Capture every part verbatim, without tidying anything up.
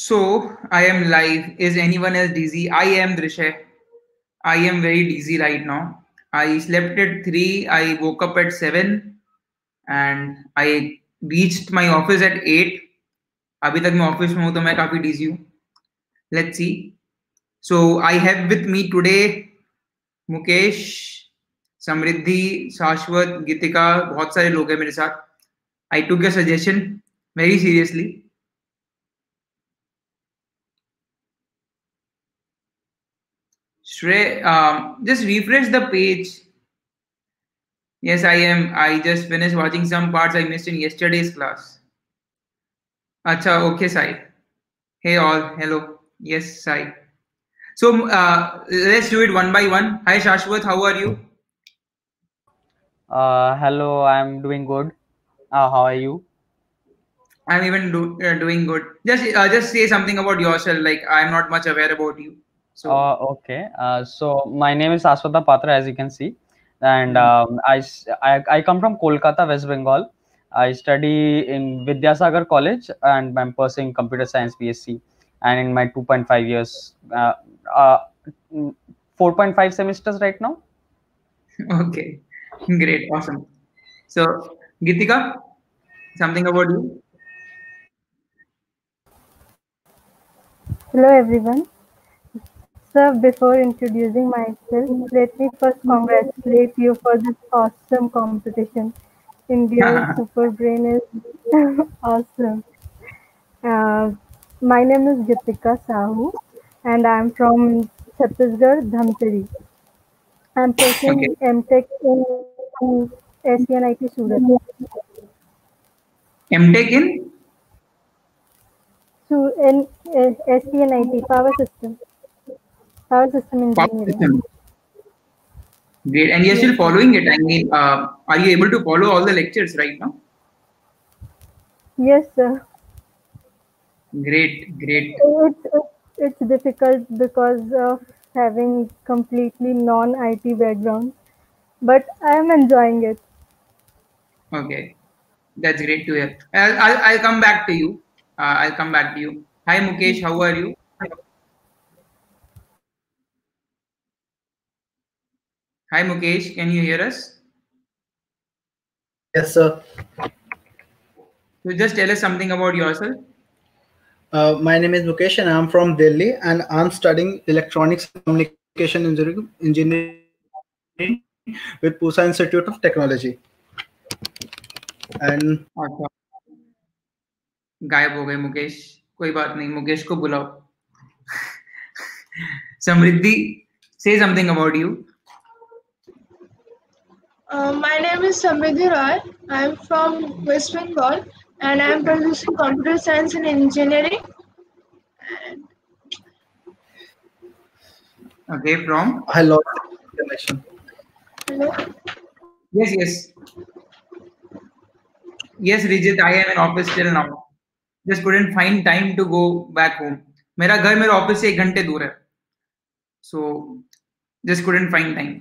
So I am live. Is anyone else dizzy? I am Drishay. I am very dizzy right now. I slept at three. I woke up at seven, and I reached my office at eight. अभी तक मैं office में हूँ तो मैं काफी डिजी हूँ. Let's see. So I have with me today Mukesh, समृद्धि, शाश्वत, गीतिका. बहुत सारे लोग हैं मेरे साथ. I took your suggestion very seriously. Shrey, um, just refresh the page. Yes, I am. I just finished watching some parts I missed in yesterday's class. Acha, okay, Sai. Hey all, hello. Yes, Sai. So uh, let's do it one by one. Hi, Shashwat, how are you? Uh, hello, I'm doing good. Uh, how are you? I'm even do, uh, doing good. Just uh, just say something about yourself. Like I'm not much aware about you. So Uh, okay. Uh, so my name is Aswata Patra, as you can see, and mm, um, I, s- I I come from Kolkata, West Bengal. I study in Vidyasagar College, and I'm pursuing computer science B S c. And in my two point five years, uh, uh, four point five semesters right now. okay, great, awesome. So Gitika, something about you? Hello everyone. So before introducing myself, let me first congratulate you for this awesome competition. India's super brain is awesome. Uh, my name is Gitika Sahu and I'm from Chhattisgarh, Dhamtari. I'm Okay. pursuing M Tech in S C N I T Surat. MTech in So in uh, S C N I T, Power System, Power System power Engineering. system. Great. And you're Yes, still following it. I mean, uh, are you able to follow all the lectures right now? yes, sir. Great, great. It's, it's it's difficult because of having completely non-I T background, but I am enjoying it. Okay. That's great to hear. I'll, I'll, I'll come back to you. Uh, I'll come back to you. Hi, Mukesh. How are you? Hi, Mukesh. Can you hear us? Yes, sir. So just tell us something about yourself. Uh, my name is Mukesh and I'm from Delhi and I'm studying electronics and communication engineering, engineering with Pusa Institute of Technology. And अच्छा, गायब हो गए मुकेश. कोई बात नहीं, मुकेश को बुलाओ. समृद्धि, say something about you. Uh, my name is Samriddhi Roy. I am from West Bengal and I am pursuing computer science and engineering. Okay, from? I lost the connection. Hello. Yes, yes. Yes, Rijit, I am in office till now. Just couldn't find time to go back home. मेरा घर मेरे office से एक घंटे दूर है. So just couldn't find time.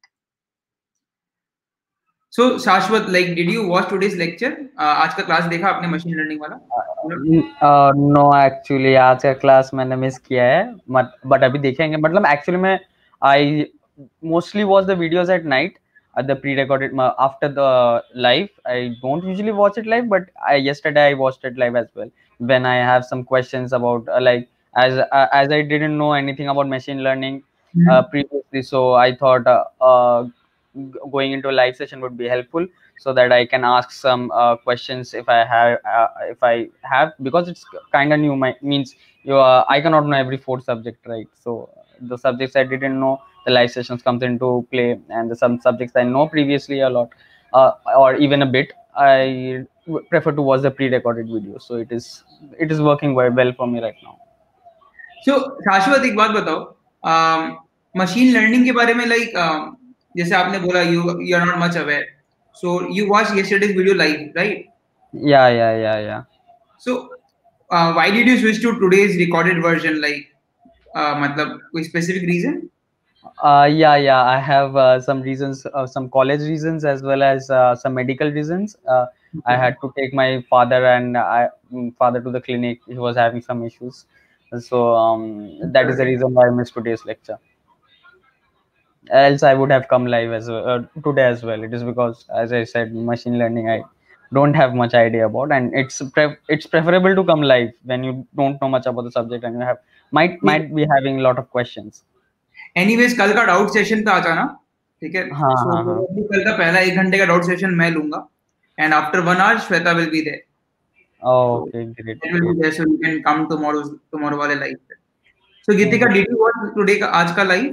So Shashwat, like, did you watch today's lecture? Uh, आज का क्लास देखा आपने मशीन लर्निंग वाला? Uh, no, actually, आज का क्लास मैंने मिस किया है, बट बट अभी देखेंगे. मतलब एक्चुअली मैं I mostly watch the videos at night at the pre-recorded uh, after the live. I don't usually watch it live, but I yesterday I watched it live as well when I have some questions about uh, like as uh, as I didn't know anything about machine learning uh, previously, so I thought uh, uh, g- going into a live session would be helpful so that I can ask some uh, questions if I have uh, if I have, because it's kind of new. My means you uh, I cannot know every fourth subject, right? So the subjects I didn't know, the live sessions comes into play, and the, some subjects I know previously a lot uh, or even a bit, I w- prefer to watch the pre-recorded video. So it is it is working very well for me right now. So शाश्वत, एक बात बताओ. Machine learning के बारे में, like जैसे आपने बोला you you are not much aware. So you watched yesterday's video live, right? Yeah, yeah, yeah, yeah. So uh, why did you switch to today's recorded version? Like, uh, मतलब कोई specific reason? Uh, yeah, yeah. I have uh, some reasons, uh, some college reasons as well as uh, some medical reasons. Uh, I had to take my father and I mm, father to the clinic. He was having some issues, so um, that is the reason why I missed today's lecture. Else I would have come live as well, uh, today as well. It is because, as I said, machine learning I don't have much idea about, and it's pre- it's preferable to come live when you don't know much about the subject and you have might might be having a lot of questions. Anyways कल का doubt session पे आ जाना, ठीक है? हाँ सो हाँ हाँ कल का पहला एक घंटे का डाउट सेशन मैं लूंगा, and after one hour Shweta will be there. Okay great It will be great there, so you can come tomorrow tomorrow वाले लाइव पे. So Gitika, did you watch today का आज का लाइव?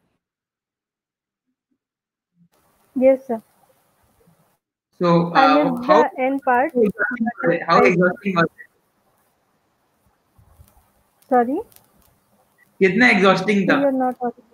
Yes, sir. So I uh, missed how the end part. how I- exhausting was it? Sorry, कितना exhausting था? you're not audible.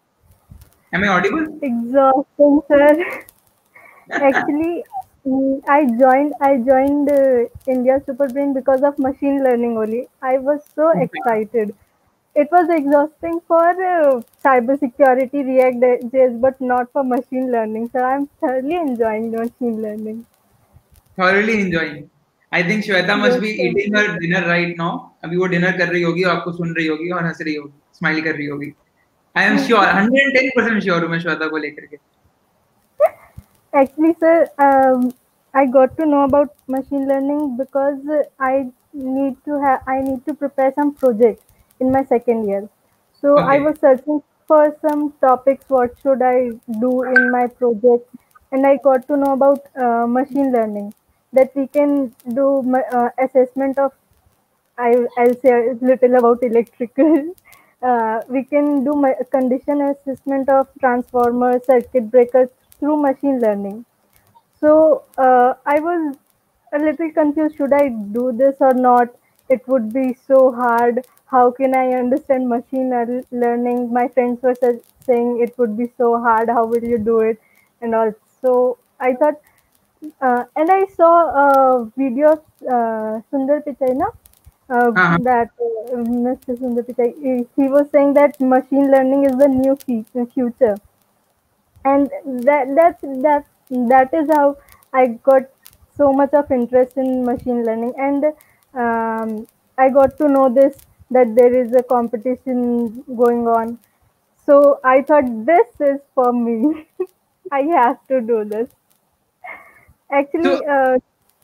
Am I audible? Exhausting, sir. Actually, mm, I joined I joined uh, India Superbrain because of machine learning only. I was so excited. It was exhausting for uh, cybersecurity, React J S, but not for machine learning. So I'm thoroughly enjoying machine learning. Thoroughly enjoying. I think Shweta must Yes, be sir. eating her dinner right now. अभी वो dinner कर रही होगी, आपको सुन रही होगी और हंस रही होगी, smile कर रही होगी. I am sure, one hundred ten percent sure हूँ मैं श्वेता को लेकर के. Actually, sir, um, I got to know about machine learning because uh, I need to have I need to prepare some projects in my second year. So I Okay. was searching for some topics. What should I do in my project? And I got to know about uh, machine learning, that we can do ma- uh, assessment of. I I'll say a little about electrical. Uh, we can do my condition assessment of transformers, circuit breakers through machine learning. So uh, I was a little confused. Should I do this or not? It would be so hard. How can I understand machine lear- learning? My friends were sa- saying it would be so hard. How will you do it? And also, I thought, uh, and I saw a video of uh, Sundar Pichai, na? Uh, हाँ हाँ. that uh, Mister Sundar Pichai, he he was saying that machine learning is the new fe- future, and that that's that that is how I got so much of interest in machine learning, and um, I got to know this, that there is a competition going on. So I thought this is for me. I have to do this. Actually, So uh,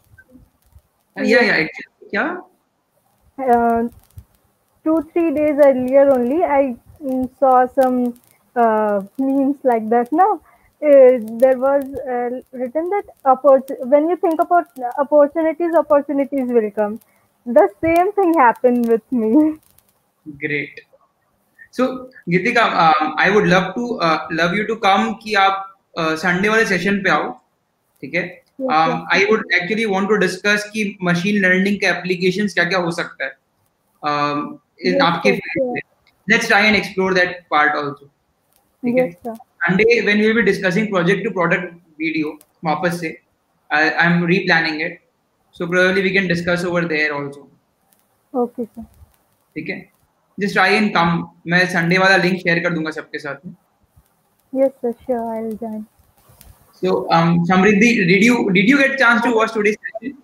yeah yes, yeah actually क्या? uh, two three days earlier only I mm, saw some uh, memes like that. Now uh, there was uh, written that oppor- when you think about opportunities, opportunities will come. The same thing happened with me. Great. So Gitika, um, I would love to uh, love you to come कि आप Sunday वाले session पे आओ, ठीक है? Yes, Um, sir. I would actually want to discuss कि machine learning के applications क्या क्या हो सकता है um, in Yes, आपके sir. field Sure. में. Let's try and explore that part also, ठीक है? Yes, sir. Sunday when we will be discussing project to product video वापस से, I I'm replanning it, so probably we can discuss over there also, Okay, sir. ठीक है? Just try and come. मैं Sunday वाला link share कर दूंगा सबके साथ में. Yes, sir. Sure, I'll join. So, um, Samriddhi, did you did you get chance to watch today's session?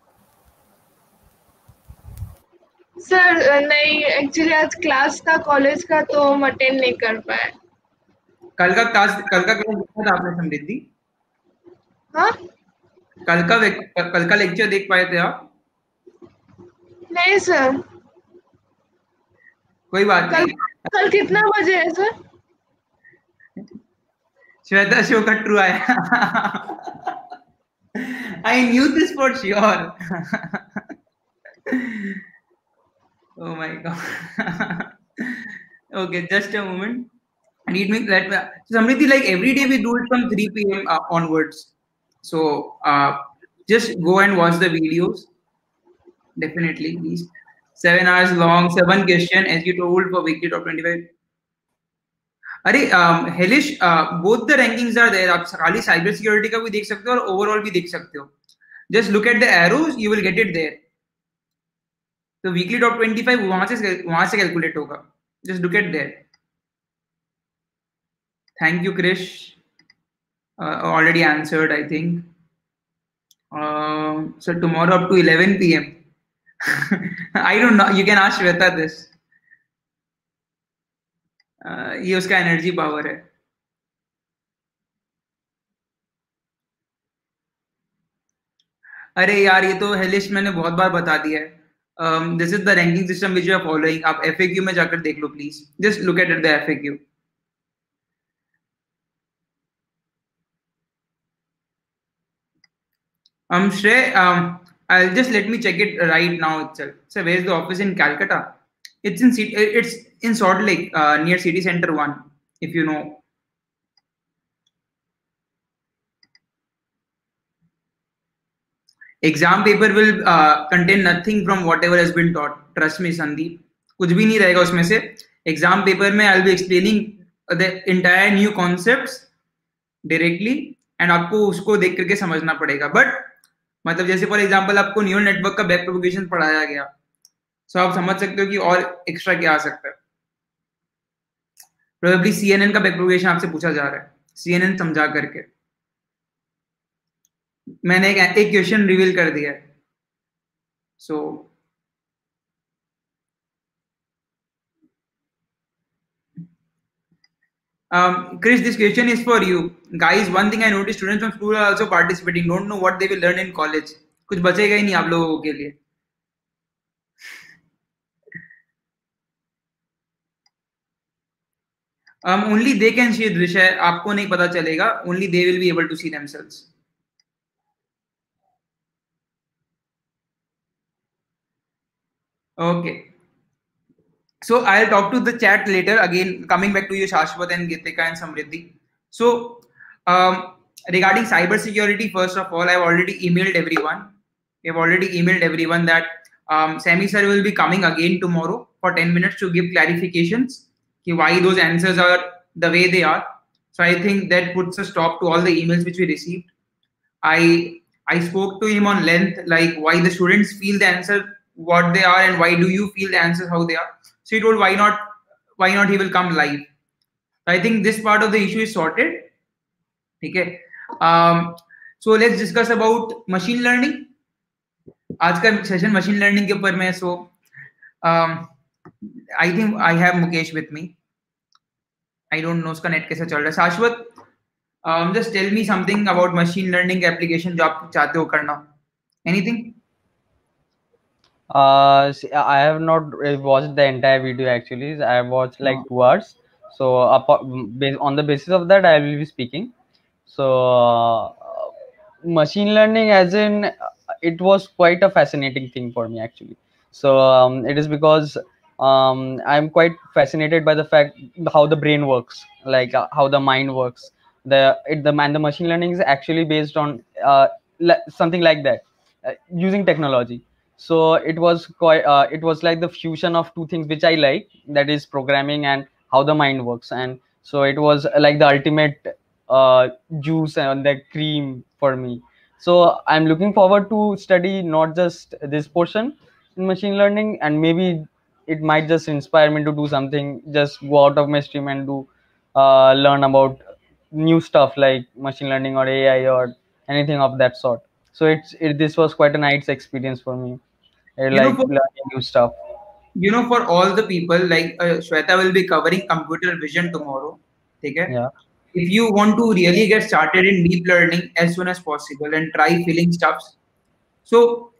Sir नहीं, एक्चुअली आज क्लास था कॉलेज का, तो हम अटेंड नहीं कर पाए. कल का क्लास कल का क्लास देखा था आपने समृद्धि? हाँ कल का वेक- कल का लेक्चर देख पाए थे आप? नहीं सर. कोई बात कल नहीं. कल कितना बजे है सर? श्वेता शो का ट्रू आया. I knew this for sure. Oh my god. Okay, just a moment. Read me that. So Samriddhi, like every day we do it from three p m uh, onwards. So uh, just go and watch the videos. Definitely, please. Seven hours long, seven question as you told for weekly top twenty-five. अरे हेलिश, both the rankings are there. आप खाली cyber security का भी देख सकते हो और ओवरऑल भी देख सकते हो. Just look at the arrows, you will get it there. तो वीकली टॉप पच्चीस वहां से वहां से कैलकुलेट होगा. Just look at there. Thank you Krish. Already answered I think. Uh, so tomorrow up to eleven p m I don't know. You can ask Shweta this. Uh, ये उसका energy power है. अरे यार ये तो हेलिश मैंने बहुत बार बता दिया है. This is the ranking system which you are following. आप एफएक्यू में जाकर देख लो please. Just look at the FAQ. Um, Shrey, um, I'll just let me check it right now itself. So, where's the office in Calcutta? It's in C- it's in Salt Lake, uh, near City Center One, if you know. Exam paper will uh, contain nothing from whatever has been taught. Trust me, Sandeep. कुछ भी नहीं रहेगा उसमें से. Exam paper में I'll be explaining the entire new concepts directly, and आपको उसको देख करके समझना पड़ेगा. But मतलब जैसे फॉर एग्जांपल आपको न्यूरल नेटवर्क का बैक प्रोपगेशन पढ़ाया गया, सो आप समझ सकते हो कि और एक्स्ट्रा क्या आ सकता है. प्रोबेबली सीएनएन का बैक प्रोपगेशन आपसे पूछा जा रहा है, सीएनएन समझा करके. मैंने एक एक क्वेश्चन रिवील कर दिया है. सो Um, Chris, this question is for you. Guys, one thing I noticed, students from school are also participating. Don't know what they will learn in college. कुछ बचेगा ही नहीं आप लोगों के लिए. Um, only they can see Drisha. आपको नहीं पता चलेगा. Only they will be able to see themselves. Okay. So I'll talk to the chat later. Again, coming back to you, Shashwat and Gitika and Samriddhi. So um, regarding cyber security, first of all, I've already emailed everyone. We have already emailed everyone that um, Sami sir will be coming again tomorrow for ten minutes to give clarifications ki why those answers are the way they are. So I think that puts a stop to all the emails which we received. I I spoke to him on length, like why the students feel the answer what they are and why do you feel the answers how they are. So he told why not why not he will come live. I think this part of the issue is sorted. Okay. Um, so let's discuss about machine learning. आज का session machine learning के ऊपर में. So I think I have Mukesh with me. I don't know उसका net कैसे चल रहा है. Shashwat, just tell me something about machine learning application जो आप चाहते हो करना. Anything? Uh, see, I have not watched the entire video actually. I have watched like No. two hours. So uh, on the basis of that, I will be speaking. So uh, machine learning, as in, it was quite a fascinating thing for me actually. So um, it is because um, I'm quite fascinated by the fact how the brain works, like uh, how the mind works. The it, the man the machine learning is actually based on uh, something like that, uh, using technology. So it was quite uh, it was like the fusion of two things which I like, that is programming and how the mind works. And so it was like the ultimate uh, juice and the cream for me. So I'm looking forward to study not just this portion in machine learning, and maybe it might just inspire me to do something, just go out of my stream and do uh, learn about new stuff like machine learning or A I or anything of that sort. So it's it, this was quite a nice experience for me. I You like know, for, learning new stuff. you know, for all the people, like uh, Shweta will be covering computer vision tomorrow. Okay? Yeah. If you want to really get started in deep learning as soon as possible and try filling stuffs, so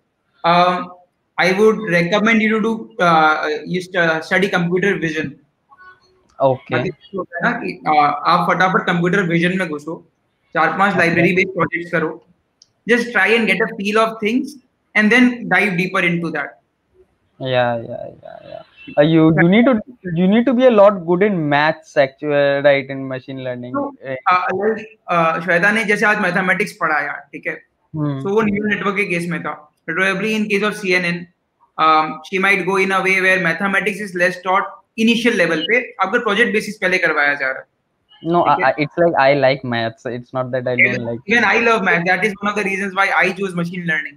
um, I would recommend you to do uh, you st- study computer vision. Okay. मतलब होता है ना कि uh, आप फटाफट computer vision में घुसो, चार पांच लाइब्रेरी बेस्ड प्रोजेक्ट्स करो, just try and get a feel of things and then dive deeper into that. Yeah, yeah, yeah, yeah. Uh, you you need to you need to be a lot good in maths actually, right? In machine learning. So, uh, like, uh, Shweta ने जैसे आज mathematics पढ़ाया, ठीक है, Hmm. so वो neural network के case में था. Probably in case of C N N, um, she might go in a way where mathematics is less taught initial level पे, अगर प्रोजेक्ट बेसिस पहले करवाया जा रहा है. No, I, Okay. I- it's like I like maths. It's not that I don't Even, like. even I love math. That is one of the reasons why I choose machine learning.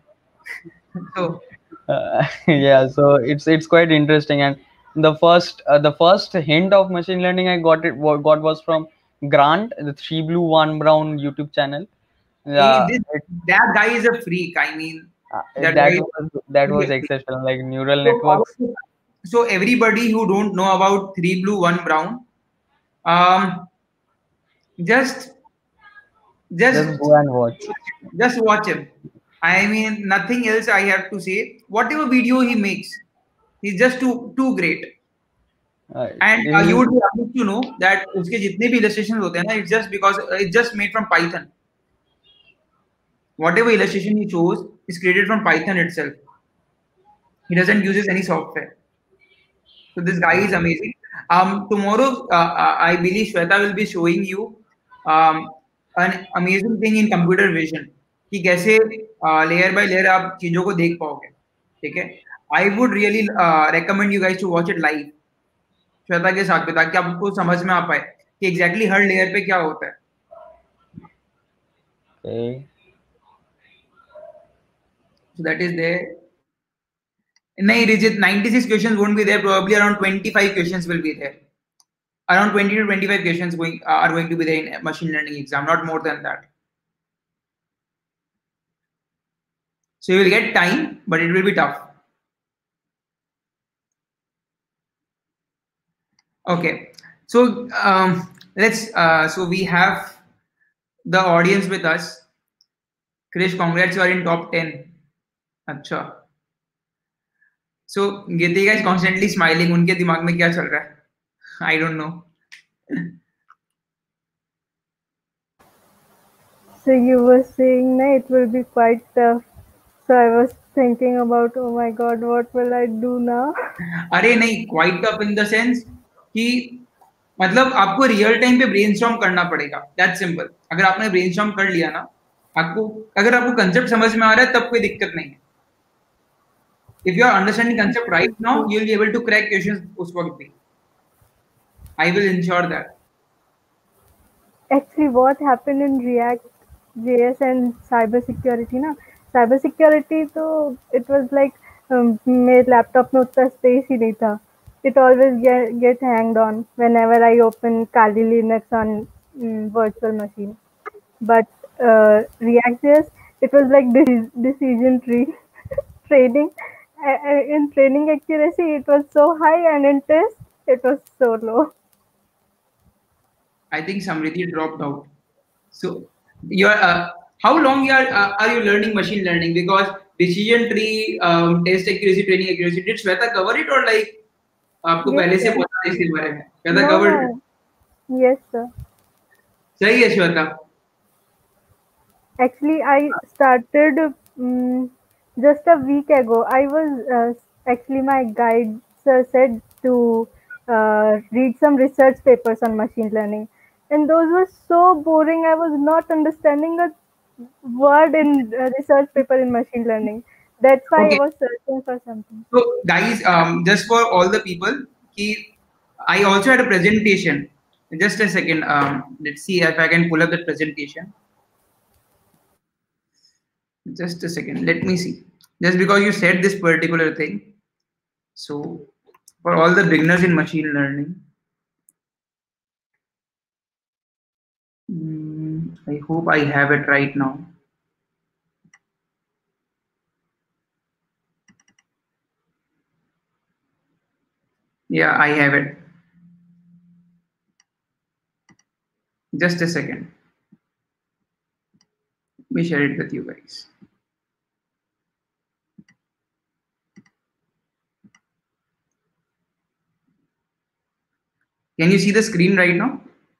So Uh, yeah, so it's it's quite interesting. And the first uh, the first hint of machine learning I got it wa- got was from Grant, the Three Blue One Brown YouTube channel. Yeah, He, this, it, that guy is a freak. I mean, uh, that that guy was that is was a freak. exceptional. Like neural So, networks. so everybody who don't know about three blue, one brown, um, just Just just go and watch. just watch him. I mean, nothing else I have to say. Whatever video he makes, he's just too too great. Uh, And uh, you he, would be happy to know that उसके जितने भी illustrations होते हैं ना, it's just because uh, it's just made from Python. Whatever illustration he chose is created from Python itself. He doesn't use any software. So this guy is amazing. Um, tomorrow, uh, uh, I believe Shweta will be showing you um, an amazing thing in computer vision कि कैसे layer by layer आप चीजों को देख पाओगे. ठीक है. I would really uh, recommend you guys to watch it live Shweta के साथ में, ताकि आपको समझ में आ पाए कि एग्जैक्टली हर लेयर पे क्या होता है. okay. So that is there. नहीं Rijit, ninety-six questions won't be there. Probably around twenty-five questions will be there. Around twenty to twenty-five questions going uh, are going to be there in machine learning exam, not more than that. So you will get time, but it will be tough. Okay, so um, let's. Uh, so we have the audience with us. Krish, congrats, you are in top ten. अच्छा. So Geetika is constantly smiling. उनके दिमाग में क्या चल रहा है? I don't know. So you were saying that it will be quite tough. So I was thinking about, oh my God, what will I do now? अरे नहीं, quite tough in the sense कि मतलब आपको real time पे brainstorm करना पड़ेगा. That's simple. अगर आपने ब्रेनस्टॉर्म कर लिया ना, आपको अगर आपको कंसेप्ट समझ में आ रहा है तब कोई दिक्कत नहीं है. If you are understanding concept right now, you will be able to crack questions उस वक्त भी. I will ensure that. Actually, what happened in React J S and cybersecurity ना, cybersecurity तो it was like um, मेरे laptop में उतना space ही नहीं था. It always get, get hanged on whenever I open Kali Linux on um, virtual machine. But uh, React J S, it was like this decision tree training. Uh, in training accuracy, it was so high, and in test, it was so low. I think Samriddhi dropped out. So you are uh, how long you are uh, are you learning machine learning? Because decision tree, um, test accuracy, training accuracy, did Shweta cover it or like आपको Yes, पहले से sir. पता है इसके बारे में? Shweta No, covered it. no. Yes, sir. सही है Shweta. Actually, I started um, just a week ago. I was uh, actually my guide sir said to uh, read some research papers on machine learning, and those were so boring. I was not understanding a word in uh, research paper in machine learning. That's why Okay. I was searching for something. So guys, um, just for all the people, कि I also had a presentation. Just a second. Um, let's see if I can pull up that presentation. Just a second. Let me see. Just because you said this particular thing. So for all the beginners in machine learning, mm, I hope I have it right now. Yeah, I have it. Just a second. Let me share it with you guys. Can you see the screen right now?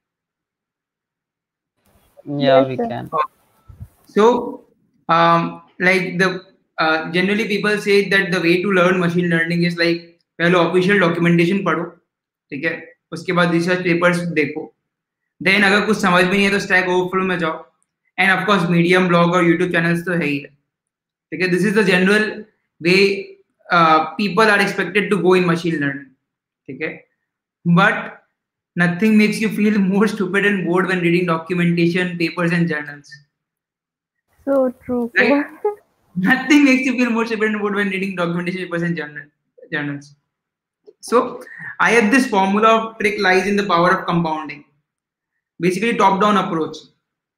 Yeah, Yes, we sir. can. So, um, like the uh, generally people say that the way to learn machine learning is like पहले official documentation पढ़ो, ठीक है, उसके बाद research papers देखो, then अगर कुछ समझ में नहीं है तो Stack Overflow में जाओ, and of course Medium blog और YouTube channels तो है ही है, ठीक है. This is the general way uh, people are expected to go in machine learning, ठीक है. But nothing makes you feel more stupid and bored when reading documentation, papers, and journals. So true. Right? Sir. Nothing makes you feel more stupid and bored when reading documentation, papers, and journal, journals. So I have this formula of trick lies in the power of compounding. Basically, top-down approach.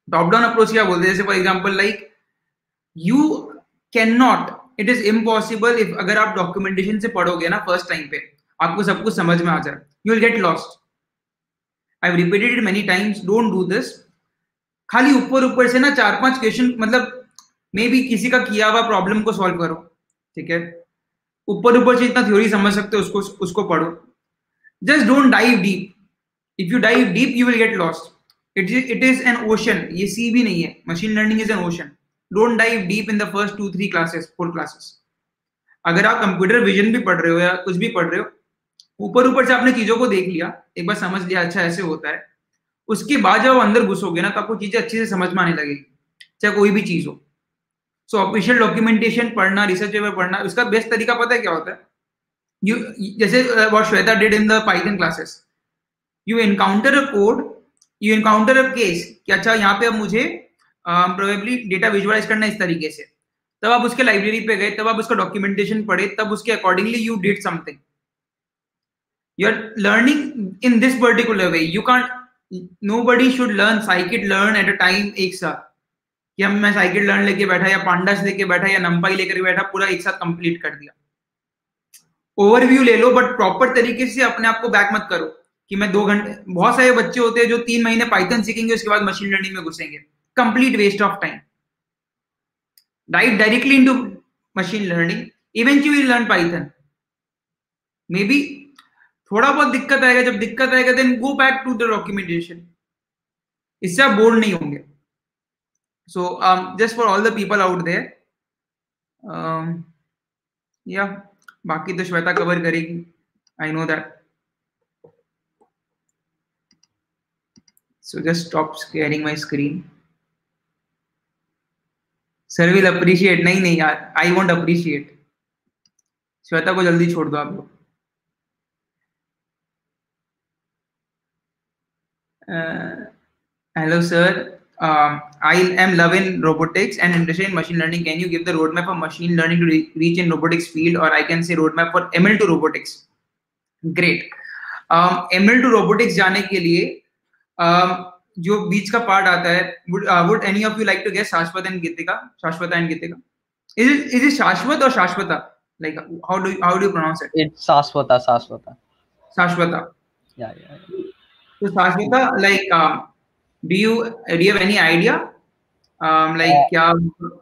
Top down approach क्या बोलते हैं, जैसे for example like you can not, it is impossible if अगर आप documentation से पढ़ोगे ना first time पे आपको सब कुछ समझ में आ जाए, you will get lost. I have repeated it many times, don't do this. खाली ऊपर ऊपर से ना चार पांच क्वेश्चन, मतलब मे बी किसी का किया हुआ प्रॉब्लम को सॉल्व करो, ठीक है, ऊपर ऊपर से इतना थ्योरी समझ सकते हो उसको उसको पढ़ो. Just don't dive deep. If you dive deep you will get lost. It is it is an ocean, ये सी भी नहीं है. Machine learning is an ocean. Don't dive deep in the first two three classes, four classes. अगर आप computer vision भी पढ़ रहे हो या कुछ भी पढ़ रहे हो, ऊपर ऊपर से आपने चीजों को देख लिया, एक बार समझ लिया अच्छा ऐसे होता है, उसके बाद जब अंदर घुसोगे ना तो आपको चीजें अच्छे से समझ में आने लगेगी, चाहे कोई भी चीज हो. सो ऑफिशियल डॉक्यूमेंटेशन पढ़ना, रिसर्च पेपर पढ़ना, उसका बेस्ट तरीका पता है क्या होता है? यू जैसे what Shweta did in the Python classes, you encounter a code, you encounter a case कि अच्छा यहाँ पे अब मुझे प्रोबेबली डेटा विजुअलाइज करना इस तरीके से, तब आप उसके लाइब्रेरी पे गए, तब आप उसका डॉक्यूमेंटेशन पढ़े, तब उसके accordingly you did something. You are learning in this particular way. You can't, nobody should learn scikit learn at a time एक साथ, कि हम मैं साइकिट लर्न लेके बैठा या पांडास लेके बैठा या नंपाई लेकर बैठा पूरा एक साथ कंप्लीट कर दिया. ओवरव्यू ले लो, बट प्रॉपर तरीके से अपने आप को बैक मत करो कि मैं दो घंटे. बहुत सारे बच्चे होते हैं जो तीन महीने पाइथन सीखेंगे उसके बाद मशीन लर्निंग में घुसेंगे. Complete waste of time. Dive directly into machine learning, eventually learn Python. Maybe थोड़ा बहुत दिक्कत आएगा, जब दिक्कत आएगा then go back to the documentation. इससे आप बोर नहीं होंगे. So um, just for all the people out there, um, yeah, बाकी तो श्वेता कवर करेगी, I know that. So just stop sharing my screen. Sir will appreciate. नहीं नहीं यार, I won't appreciate. श्वेता को जल्दी छोड़ दो आप लोग. Hello sir. Um, I am loving robotics and interested in machine learning. Can you give the roadmap of machine learning to re reach in robotics field, or I can say roadmap for M L to robotics? Great. um, M L to robotics जाने के लिए um, जो बीच का part आता है, would, uh, would any of you like to guess? शाश्वत and Gitika, Shashwata and Gitika. Is it is it शाश्वत or Shashwata? Like how do you, how do you pronounce it? It's Saswata, Saswata. Shashwata. Yeah, yeah. yeah. So Shashwata, like um, do you do you have any idea? Um, like Uh, क्या?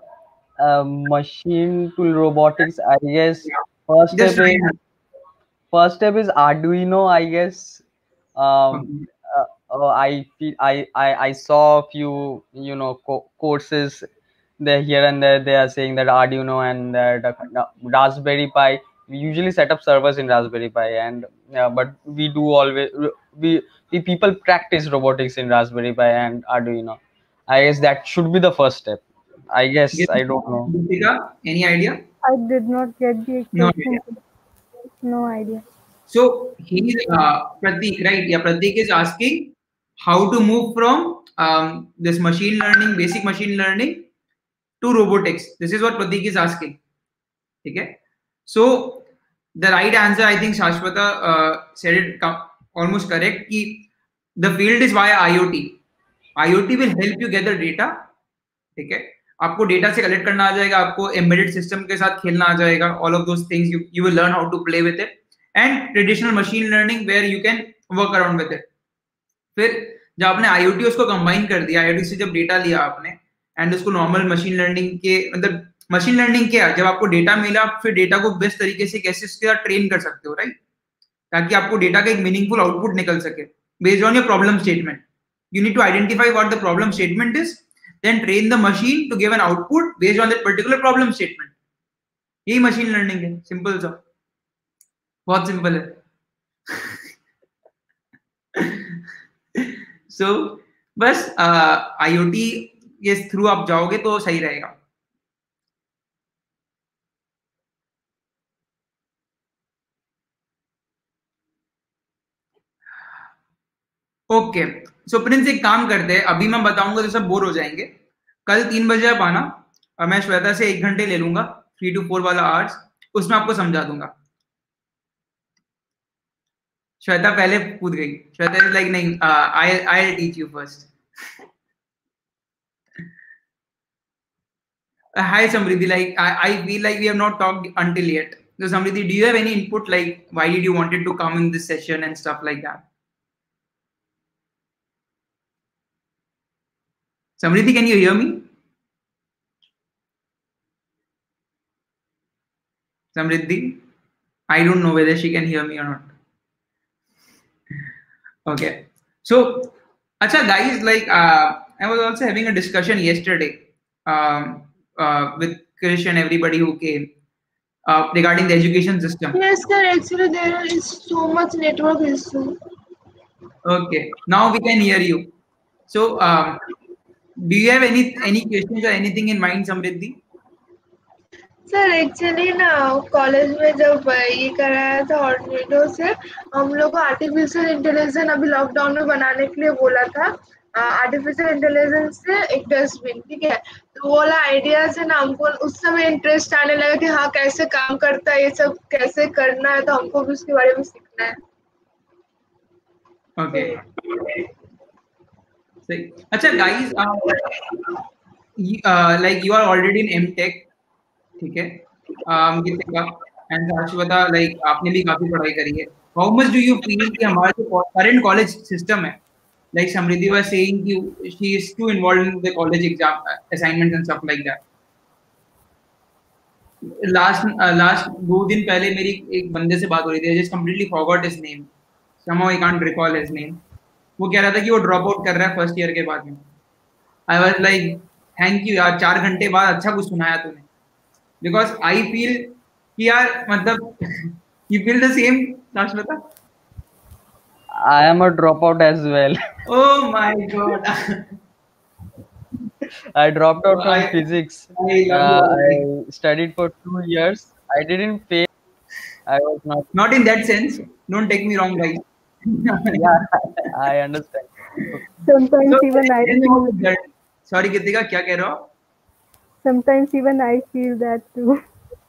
Uh, machine to robotics, I guess. First Just step is first step is Arduino, I guess. Um, uh, uh, I feel I, I I saw a few you know co courses there here and there. They are saying that Arduino and that uh, Raspberry Pi. We usually set up servers in Raspberry Pi, and uh, but we do always we we people practice robotics in Raspberry Pi and Arduino. I guess that should be the first step. I guess I don't know. Gitika, any idea? I did not get the No question. idea. No idea. So he uh, Pratik, right? Yeah, Pratik is asking how to move from um, this machine learning, basic machine learning, to robotics. This is what Pratik is asking. Okay. So the right answer, I think Shashwata uh, said it almost correct. Ki the field is via IoT. IoT will help you gather data. ठीक है, आपको data से collect करना आ जाएगा, आपको embedded system के साथ खेलना आ जाएगा. All of those things you you will learn how to play with it. And traditional machine learning where you can work around with it. फिर जब आपने आईओटी उसको कंबाइन कर दिया, आईओटी से जब डेटा लिया आपने एंड उसको नॉर्मल मशीन लर्निंग के, मतलब मशीन लर्निंग क्या, जब आपको डेटा मिला फिर डेटा को बेस्ट तरीके से कैसे उसके साथ ट्रेन कर सकते हो, राइट, ताकि आपको डेटा का एक मीनिंगफुल आउटपुट निकल सके based on your problem statement. You need to identify what the problem statement is, then train the machine to give an output based on that particular problem statement. यही machine learning है, simple सा, बहुत simple है. So so, बस IoT के through आप जाओगे तो सही रहेगा. ओके, सो प्रिंस एक काम करते हैं, अभी मैं बताऊंगा तो सब बोर हो जाएंगे. कल तीन बजे आप आना और मैं श्वेता से एक घंटे ले लूंगा, थ्री टू फोर वाला आवर्स, उसमें आपको समझा दूंगा. श्वेता पहले कूद गई. श्वेता इज लाइक नहीं, I I teach you first. Uh, hi Samriddhi, like I, I feel like we have not talked until yet. So Samriddhi, do you have any input, like why did you wanted to come in this session and stuff like that? Samriddhi, can you hear me? Samriddhi, I don't know whether she can hear me or not. Okay, so acha guys, like uh, I was also having a discussion yesterday um, uh, with Krish and everybody who came uh, regarding the education system. Yes, sir. Actually, there is so much network issue. Okay, now we can hear you. So, um, do you have any any questions or anything in mind, Samriddhi? Sir actually ना college में जब ये कराया था ऑर्डिनेटो से हम लोग को आर्टिफिशियल इंटेलिजेंस अभी लॉकडाउन में बनाने के लिए बोला था आर्टिफिशियल इंटेलिजेंस से एक डस्टबिन ठीक है तो वो वाला आइडिया से ना हमको उस समय इंटरेस्ट आने लगा कि हाँ कैसे काम करता है ये सब कैसे करना है तो हमको भी उसके बारे में सीखना है Okay. So, अच्छा guys, uh, you, uh, like you are already in M Tech, ठीक है? Um, Gitika and Shashwata, like आपने भी काफी पढ़ाई करी है. How much do you feel कि हमारा जो current college system है, like Samriddhi was saying कि she is too involved in the college exam assignments and stuff like that. Last uh, last दो दिन पहले मेरी एक बंदे से बात हो रही थी. I just completely forgot his name. Somehow I can't recall his name. वो कह रहा था कि वो ड्रॉप आउट कर रहा है फर्स्ट ईयर के बाद में. I was like thank you यार, चार घंटे बाद अच्छा कुछ सुनाया तूने. बिकॉज आई फील कि यार मतलब you feel the same Shashwata? I am a dropout as well. Oh my god. I dropped out from I, physics. I, uh, I studied for two years. I didn't fail. I was not. Not in that sense. Don't take me wrong, guys. Yeah, I understand. Sometimes So, even I feel, sorry Gitika, क्या कह रहे हो? sometimes even I feel that too.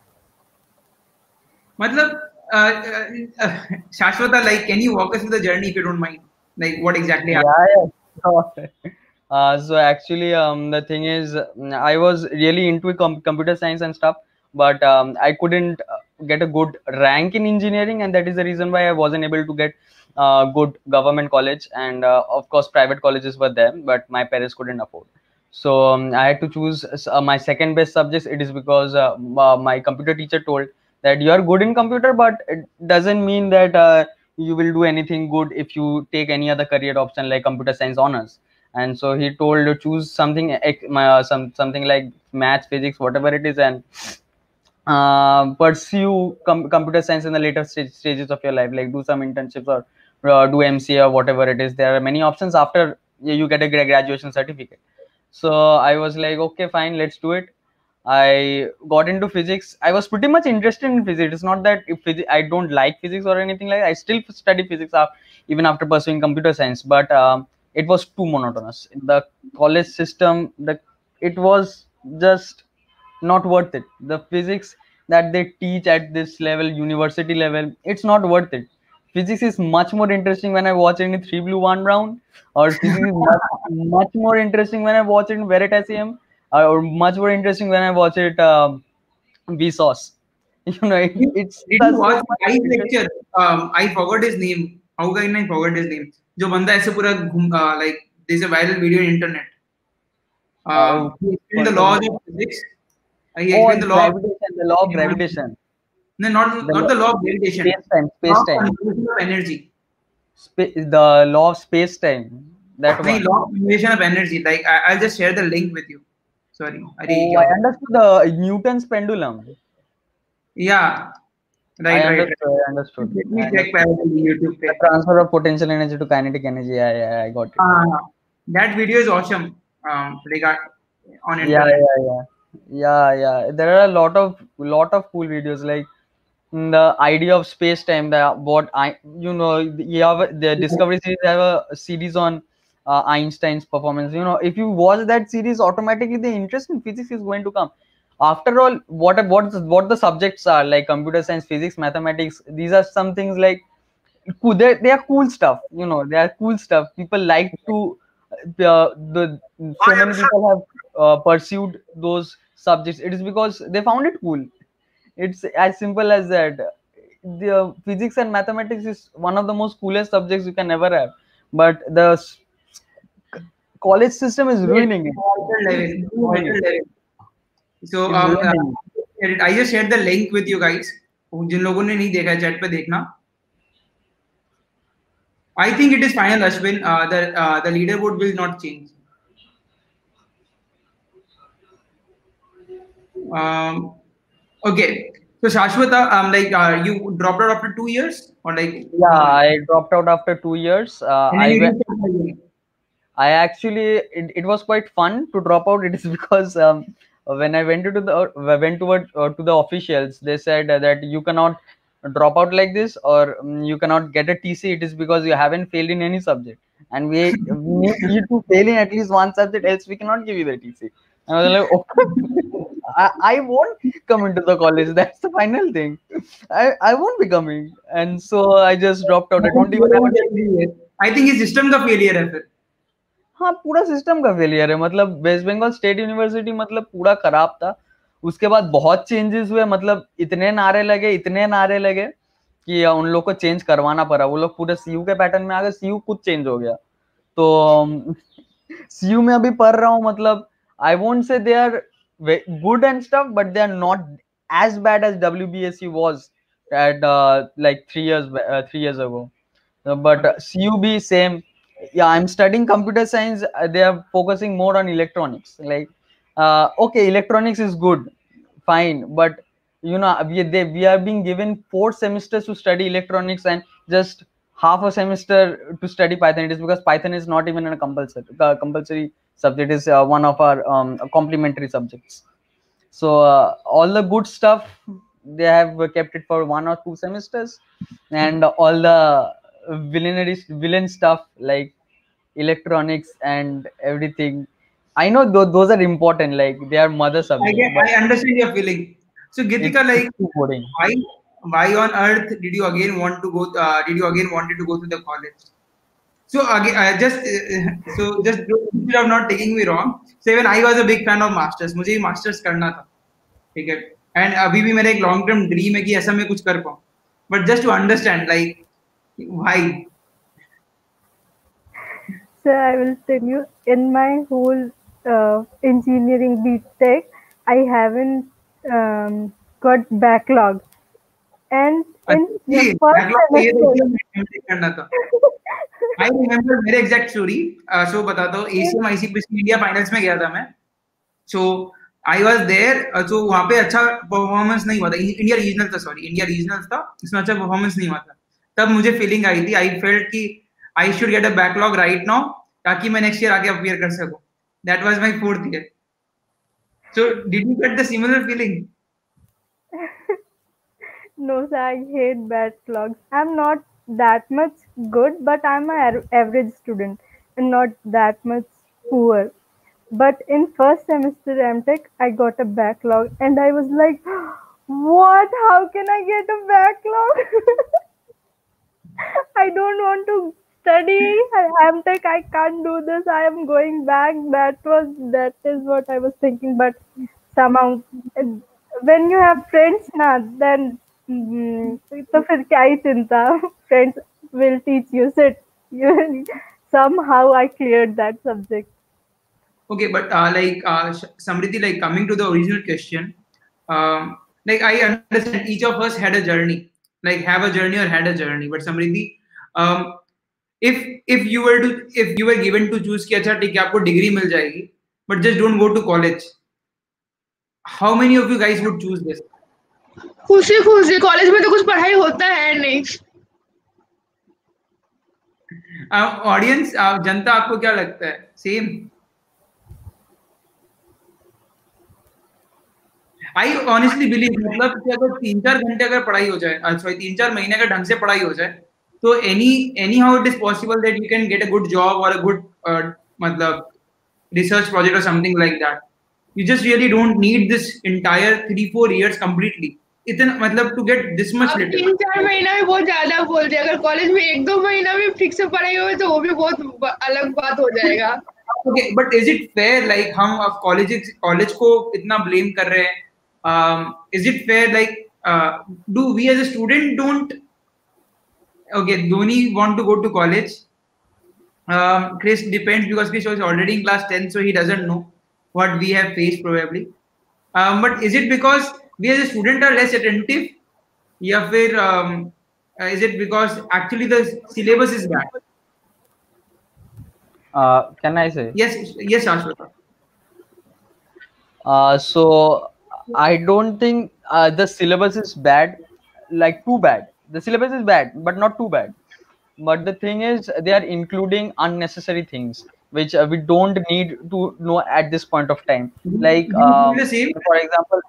मतलब uh, uh, Shashwata, like can you walk us through the journey if you don't mind? Like what exactly happened? Yeah, yeah. Uh, so actually, um, the thing is, I was really into com- computer science and stuff, but um, I couldn't get a good rank in engineering, and that is the reason why I wasn't able to get uh, good government college. And uh, of course, private colleges were there, but my parents couldn't afford. So um, I had to choose uh, my second best subjects. It is because uh, my computer teacher told that you are good in computer, but it doesn't mean that uh, you will do anything good if you take any other career option like computer science honors. And so he told to choose something uh, some something like maths, physics, whatever it is, and uh, pursue com- computer science in the later st- stages of your life, like do some internships or uh, do M C A or whatever it is. There are many options after you get a graduation certificate. So I was like, okay, fine, let's do it. I got into physics. I was pretty much interested in physics. It's not that if phys- I don't like physics or anything like that. I still study physics after, even after pursuing computer science. But um, it was too monotonous. The college system, the it was just not worth it. The physics that they teach at this level, university level, it's not worth it. Physics is much more interesting when I watch it in three blue one brown, or physics is much, much more interesting when I watch it in Veritasium, or much more interesting when I watch it um, Vsauce. You know, it, it's Did you watch Guy's lecture? Um, I forgot his name. How can I forget his name? जो बंदा ऐसे पूरा घूम uh, like there's a viral video on internet. Uh, he explained the laws of physics. Uh, he oh, explained the law of gravitation, the law of gravitation. No, not the not law, the law of gravitation. Space time, space time. Conservation of energy. Sp- the law of space time. That no, one. Law of conservation of energy. Like I, I'll just share the link with you. Sorry. Oh, I understood the Newton's pendulum. Yeah. Right, I right, understood. right. I understood. Let me I check understood. YouTube. The transfer of potential energy to kinetic energy. Yeah, yeah, I got it. Uh, that video is awesome. Um, regard on internet. Yeah, yeah, yeah, yeah, yeah. There are a lot of lot of cool videos like the idea of space time. The what I you know you have the Discovery series have a series on uh, Einstein's performance. You know, if you watch that series, automatically the interest in physics is going to come. After all, what what what the subjects are like computer science, physics, mathematics. These are some things like cool. They they are cool stuff. You know, they are cool stuff. People like to uh, the so many people have uh, pursued those subjects, it is because they found it cool. It's as simple as that. The uh, physics and mathematics is one of the most coolest subjects you can ever have, but the s- college system is ruining it. Level, Ruining it. level. So It's um, ruining uh, I just shared the link with you guys. जिन लोगों ने नहीं देखा है chat पे देखना. I think it is final, Ashwin. Uh, the uh, the leaderboard will not change. Um, okay. So Shashwata, um, like uh, you dropped out after two years, or like? Yeah, I dropped out after two years. Uh, And then I you went. didn't start again. I actually it, it was quite fun to drop out. It is because um, when I went to the uh, went toward uh, to the officials, they said uh, that you cannot drop out like this, or um, you cannot get a T C. It is because you haven't failed in any subject, and we, we need you to fail in at least one subject, else we cannot give you the T C. And I was like, okay, I, I won't come into the college. That's the final thing. I, I won't be coming, and so I just dropped out. I don't even have a I think it's system का failure है फिर. हाँ, पूरा system का failure है. मतलब waste Bengal state university मतलब पूरा खराब था. उसके बाद बहुत चेंजेस हुए. मतलब इतने नारे लगे इतने नारे लगे कि उन लोग को चेंज करवाना पड़ा. वो लोग पूरे सीयू के पैटर्न में आ गए. सीयू खुद चेंज हो गया. तो सीयू में अभी पढ़ रहा हूँ. मतलब I won't say they are good and stuff, but they are not as bad as WBSC was at like three years three years ago. But CU भी सेम. Yeah, I'm studying computer science. Uh, they are focusing more on electronics. Like, uh, okay, electronics is good, fine, but you know, we they, we are being given four semesters to study electronics and just half a semester to study Python. It is because Python is not even a compulsory uh, compulsory subject. It is uh, one of our um, complementary subjects. So uh, all the good stuff they have kept it for one or two semesters, and all the villainary villain stuff like electronics and everything, I know th- those are important, like they are mother I subject, get, I understand your feeling. So Gitika, it's like too boring. why why on earth did you again want to go? Uh, did you again wanted to go to the college? So again, uh, just uh, so just instead of not taking me wrong, so even I was a big fan of masters. मुझे भी masters करना था, ठीक है. And अभी भी मेरा एक long term dream है कि ऐसा मैं कुछ कर पाऊँ. But just to understand, like why? So I will tell you, in my whole uh, engineering B Tech, I haven't um, got backlog. And in the अच्छी first backlog ये semester, देखिए करना था. I remember मेरे exact story. Uh, so बताता हूँ. A C M I C P C India finals में गया था मैं. So I was there. Uh, so वहाँ पे अच्छा performance नहीं हुआ था. India regional था, sorry, India regional था. इसमें अच्छा performance नहीं हुआ था. तब मुझे feeling आई थी. I felt कि I should get a backlog right now ताकि मैं next year आके appear कर सकूँ. That was my fourth year. So did you get the similar feeling? no, sir, I hate backlogs. I'm not that much good, but I'm an average student and not that much poor. But in first semester M Tech, I got a backlog, and I was like, "What? How can I get a backlog? I don't want to study M Tech. I can't do this. I am going back." That was that is what I was thinking. But somehow, when you have friends, na, then तो फिर क्या ही चिंता. Friends will teach you. Sit. Somehow I cleared that subject. Okay, but uh, like uh, Samriti, like coming to the original question, um, like I understand each of us had a journey, like have a journey or had a journey. But Samriti, um, if if you were to if you were given to choose कि अच्छा ठीक है आपको degree मिल जाएगी, but just don't go to college, how many of you guys would choose this? खुशी खुशी college में तो कुछ पढ़ाई होता है नहीं. ऑडियंस uh, uh, जनता आपको क्या लगता है? सेम. आई ऑनेस्टली बिलीव मतलब कि अगर तीन चार घंटे अगर पढ़ाई हो जाए, सॉरी तीन चार महीने अगर ढंग से पढ़ाई हो जाए, तो any any how it is possible that you can get a good job और अ गुड मतलब रिसर्च प्रोजेक्ट और something like that. You just really don't need this entire three four years completely. इतना मतलब to get this much little. तीन चार महीना भी बहुत ज्यादा बोलते हैं. अगर कॉलेज में एक दो महीना भी ठीक से पढ़ाई हो तो वो भी बहुत अलग बात हो जाएगा. okay, but is it fair like हम अब college college को इतना blame कर रहे हैं? Um, is it fair like uh, do we as a student don't? Okay, Dhoni want to go to college. Um, Chris depends because Chris was already in class ten, so he doesn't know what we have faced probably. Um, but is it because we as a student are less attentive? या फिर um, uh, is it because actually the syllabus is bad? Uh, can I say? Yes, yes, Ashwata. Uh, so I don't think uh, the syllabus is bad, like too bad. The syllabus is bad, but not too bad. But the thing is, they are including unnecessary things which uh, we don't need to know at this point of time. Like, um, the same. for example,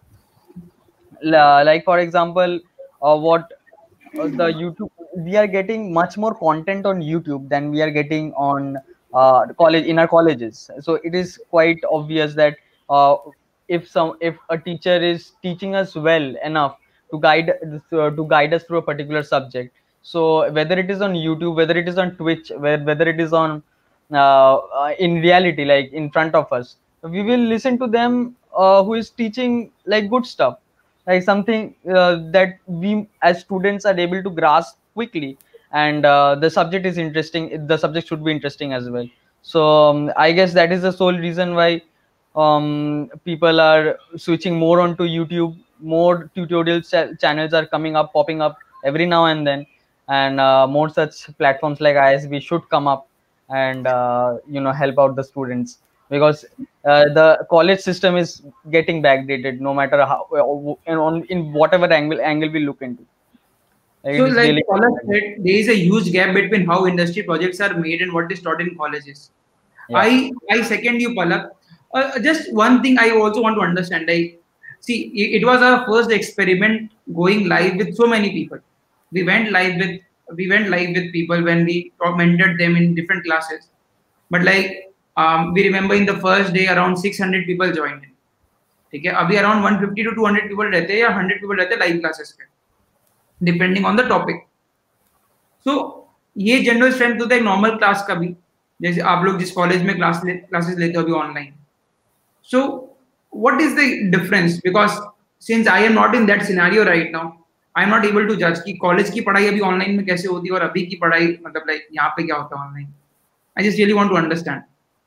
la- like for example, uh, what uh, the YouTube, we are getting much more content on YouTube than we are getting on uh, college in our colleges. So it is quite obvious that uh, if some if a teacher is teaching us well enough to guide uh, to guide us through a particular subject, so whether it is on YouTube, whether it is on Twitch, where, whether it is on uh, uh, in reality, like in front of us, we will listen to them uh, who is teaching like good stuff, like something uh, that we as students are able to grasp quickly, and uh, the subject is interesting. The subject should be interesting as well. So um, I guess that is the sole reason why um, people are switching more onto YouTube. More tutorial ch- channels are coming up, popping up every now and then, and uh, more such platforms like I S B should come up and uh, you know help out the students, because uh, the college system is getting backdated no matter how in, on, in whatever angle angle we look into. Like, So, it is like really Palak said, there is a huge gap between how industry projects are made and what is taught in colleges. Yeah. I I second you, Palak. Uh, just one thing I also want to understand. Like, see, it, it was our first experiment going live with so many people. We went live with we went live with people when we mentored them in different classes. But like um, we remember in the first day around six hundred people joined in. ठीक है, अभी around one fifty to two hundred people रहते हैं या one hundred people रहते हैं live classes पे, depending on the topic. So ये जनरल स्ट्रेंथ होता है नॉर्मल क्लास का भी, जैसे आप लोग जिस कॉलेज में क्लास ले, क्लासेस लेते हो अभी online. So what is the difference? Because since I am not in that scenario right now, I am not able to जज कि कॉलेज की पढ़ाई अभी ऑनलाइन में कैसे होती है और अभी की पढ़ाई मतलब लाइक यहाँ पे क्या होता है online. I just really want to understand.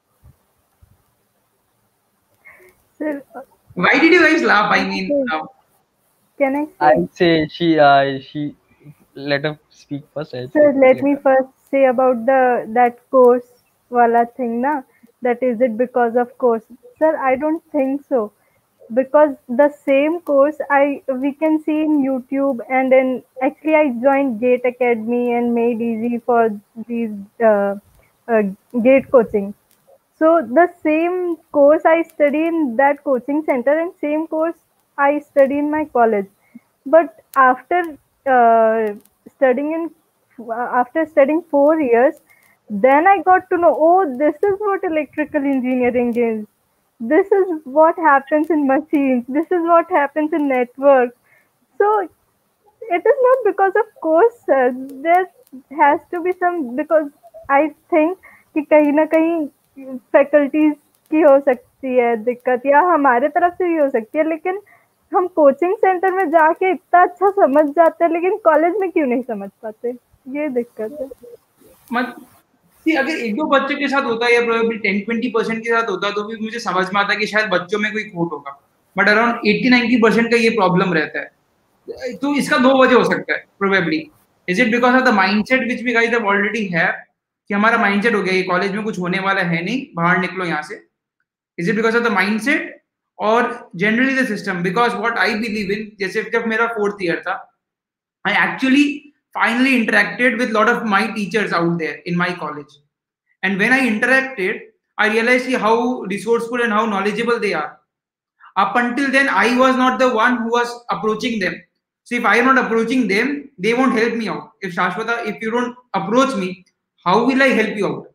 Sir, Why did you guys laugh? I mean, uh, can I say? I say she uh, she let her speak first. I'll Sir, say let later. me first say about the that course wala thing na. That is it because of course. Sir, I don't think so. Because the same course I we can see in YouTube, and then actually I joined Gate Academy and made easy for these uh, uh, Gate coaching. So the same course I study in that coaching center, and same course I study in my college. But after uh, studying in after studying four years, then I got to know, oh, this is what electrical engineering is. This is what happens in machines. This is what happens in networks. So it is not because of course, sir. There has to be some, because I think कि कहीं ना कहीं faculties की हो सकती है दिक्कत, या हमारे तरफ से भी हो सकती है, लेकिन हम कोचिंग सेंटर में जाके इतना अच्छा समझ जाते हैं, लेकिन कॉलेज में क्यों नहीं समझ पाते, ये दिक्कत है. मत सी अगर एक दो बच्चों के साथ होता है या प्रोबेबली टेन ट्वेंटी परसेंट के साथ होता तो भी मुझे समझ में आता कि शायद बच्चों में कोई खोट होगा. But around eighty ninety percent का ये प्रॉब्लम रहता है. तो इसका दो वजह हो सकता है probably. Is it because of the mindset which we guys have already have, कि हमारा माइंडसेट हो गया ये कॉलेज में कुछ होने वाला है नहीं, बाहर निकलो यहाँ से. Is it because of the mindset और generally the system? Because what I believe in, जैसे जब मेरा फोर्थ ईयर था, I actually finally interacted with a lot of my teachers out there in my college. And when I interacted, I realized how resourceful and how knowledgeable they are. Up until then, I was not the one who was approaching them. So if I am not approaching them, they won't help me out. If Shashwata, if you don't approach me, how will I help you out?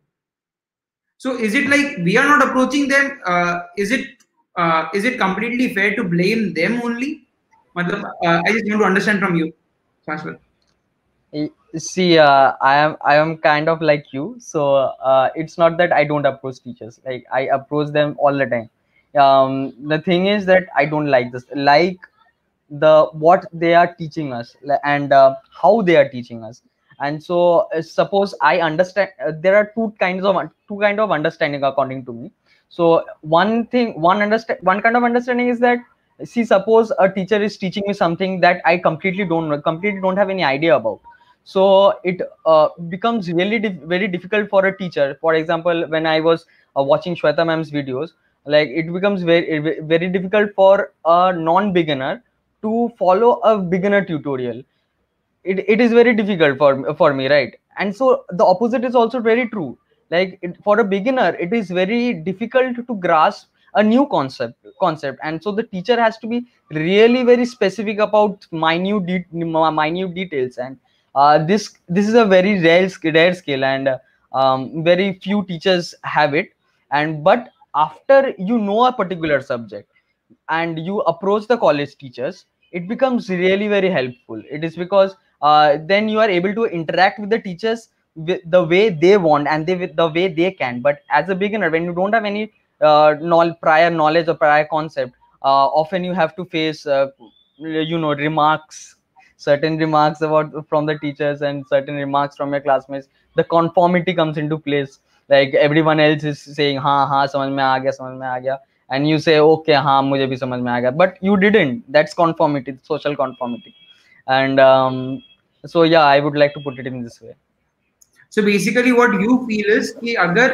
So is it like we are not approaching them? Uh, is it uh, is it completely fair to blame them only? Matlab, uh, I just want to understand from you, Shashwata. Y- See, uh, I am I am kind of like you. So uh, it's not that I don't approach teachers. Like I approach them all the time. Um, the thing is that I don't like this. Like the what they are teaching us li- and uh, how they are teaching us. And so uh, suppose I understand, uh, there are two kinds of two kind of understanding according to me. So one thing, one understand one kind of understanding is that, see, suppose a teacher is teaching me something that I completely don't know, completely don't have any idea about. So it uh, becomes really dif- very difficult for a teacher. For example, when I was uh, watching Shweta ma'am's videos, like it becomes very very difficult for a non-beginner to follow a beginner tutorial. It, it is very difficult for for me, right? And so the opposite is also very true. Like it, for a beginner it is very difficult to grasp a new concept concept, and so the teacher has to be really very specific about minute de- minute details. And uh, this this is a very rare sk- rare skill, and uh, um, very few teachers have it. And but after you know a particular subject and you approach the college teachers, it becomes really very helpful. It is because uh, then you are able to interact with the teachers with the way they want, and they with the way they can. But as a beginner, when you don't have any uh, knowl- prior knowledge or prior concept, uh, often you have to face uh, you know remarks, certain remarks about from the teachers and certain remarks from your classmates. The conformity comes into place. Like everyone else is saying हाँ हाँ समझ में आ गया समझ में आ गया, and you say okay हाँ मुझे भी समझ में आ गया, but you didn't. That's conformity, social conformity. And um, so yeah, I would like to put it in this way. So basically what you feel is कि अगर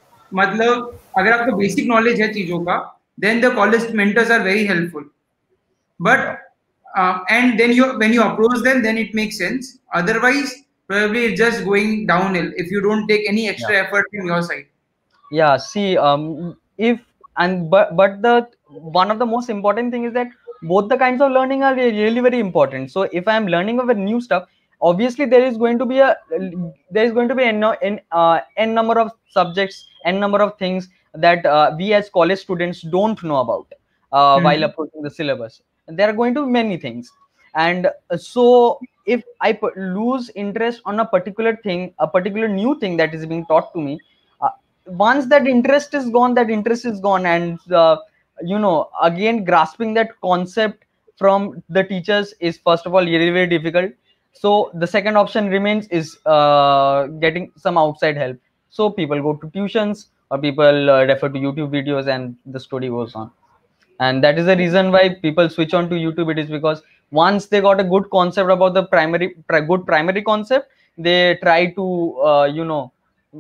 मतलब अगर आपको बेसिक नॉलेज है चीजों का, then the college mentors are very helpful. But uh, and then you when you approach them, then it makes sense. Otherwise, probably it's just going downhill if you don't take any Yeah. extra effort from your side. Yeah, see, um if and but but the one of the most important thing is that both the kinds of learning are re- really very important. So if I am learning of a new stuff, obviously there is going to be a there is going to be n n uh, n number of subjects, n number of things that uh, we as college students don't know about uh, while Hmm. approaching the syllabus. There are going to be many things. And uh, so if I p- lose interest on a particular thing, a particular new thing that is being taught to me, uh, once that interest is gone, that interest is gone. And uh, you know again grasping that concept from the teachers is first of all really very difficult. So the second option remains is uh, getting some outside help. So people go to tuitions, or people uh, refer to YouTube videos, and the story goes on. And that is the reason why people switch on to YouTube. It is because once they got a good concept about the primary pri- good primary concept, they try to uh, you know